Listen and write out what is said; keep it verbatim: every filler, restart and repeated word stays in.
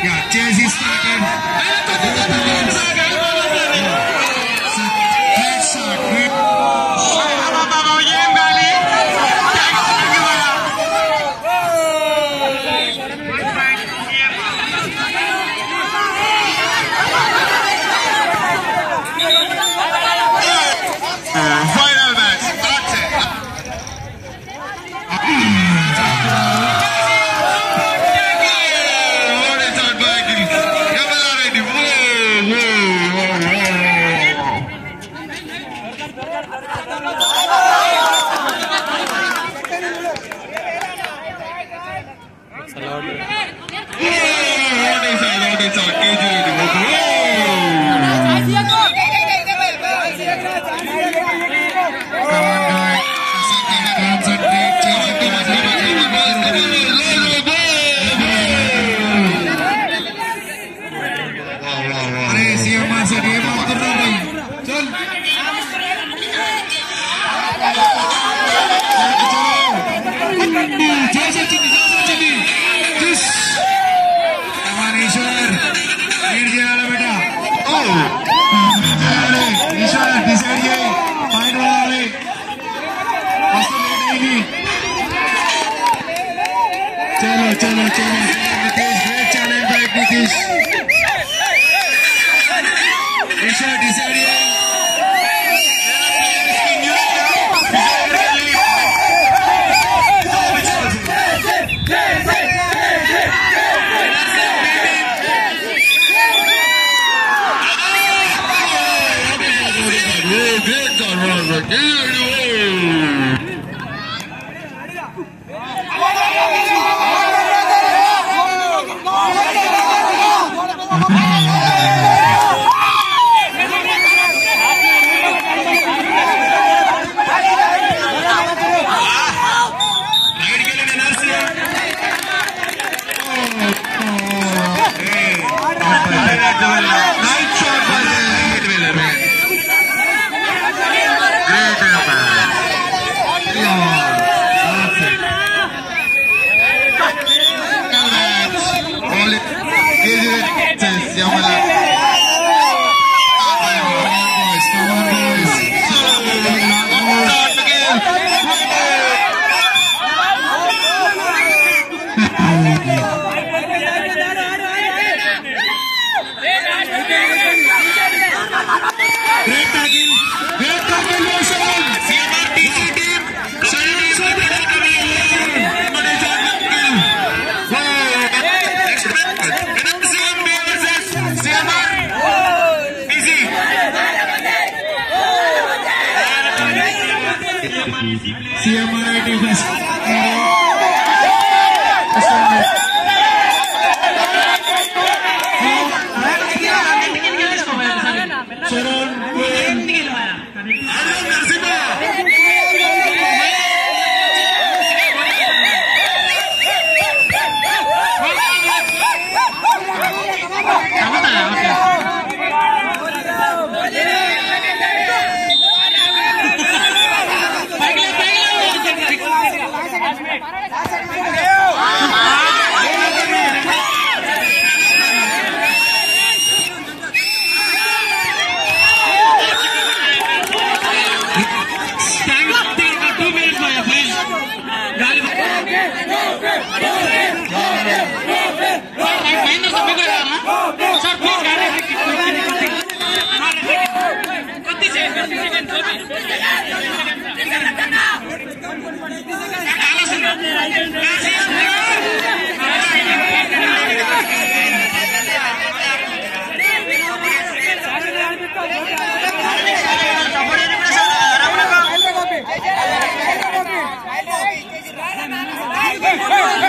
Yeah, Chelsea started. Great shot, great. Final match, that's it. What is that bagging? Come already. Whoa, what is that? What is that? K G ready. Come on, guys. Concentrate. अरे CMR से game out कर रहा भाई चल जैसे चिनी जैसे चिनी जिस कमान ईश्वर लीड दिया ना बेटा ओ अरे ईश्वर डिसाइड किया फाइनल वाले बस तो लेट आएगी चलो चलो चलो Nitish great challenge by Nitish Ishwar decide किया Great tackle, great tackle, motion. C M R T C team, Sunny Sunny C M R T C. C M R I T first. Hey!